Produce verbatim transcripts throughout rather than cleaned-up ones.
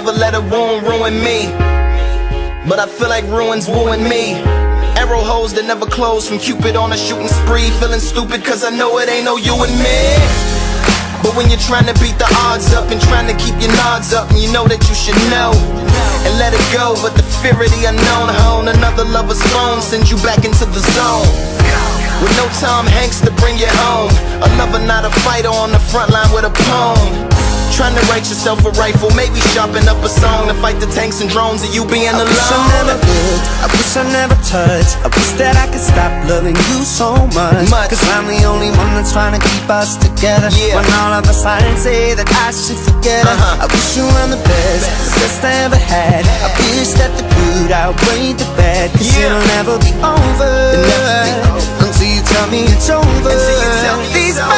Never let a wound ruin me, but I feel like ruins wooing me. Arrow holes that never close from Cupid on a shooting spree. Feeling stupid cause I know it ain't no you and me. But when you're trying to beat the odds up and trying to keep your nods up, and you know that you should know and let it go, but the fear of the unknown hone another lover's phone sends you back into the zone. With no Tom Hanks to bring you home, a lover not a fighter on the front line with a poem. Trying to write yourself a rifle, maybe sharpen up a song to fight the tanks and drones of you being alone. I wish I never looked, I wish I never touched, I wish that I could stop loving you so much, much. Cause I'm the only one that's trying to keep us together, yeah. When all of the signs say that I should forget her, uh-huh. I wish you were the best, best, the best I ever had. I wish that the good outweighed the bad, cause yeah. it'll never be over, never be over until you tell me it's over. Until you tell me These it's over.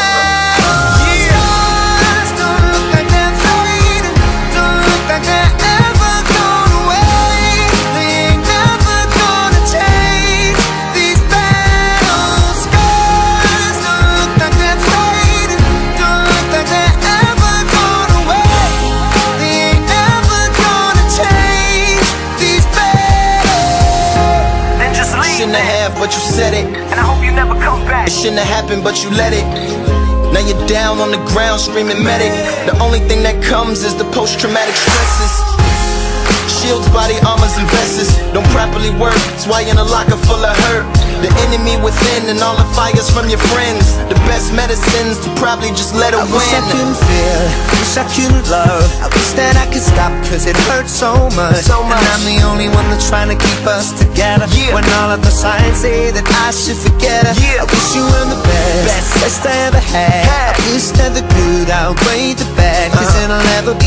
But you said it, and I hope you never come back. It shouldn't have happened, but you let it. Now you're down on the ground screaming medic. The only thing that comes is the post-traumatic stresses. Shields, body armors, and vests don't properly work, that's why you're in a locker full of hurt. The enemy within and all the fires from your friends. The best medicines to probably just let it I win. Wish I couldn't feel, wish I couldn't love, I wish that I could stop cause it hurts so much, so much. And I'm the only one that's trying to keep us together, yeah. When all of the signs say that I should forget her, yeah. I wish you were the best, best, best I ever had, had. I wish that the good outweighed the bad, cause uh-huh. it'll never be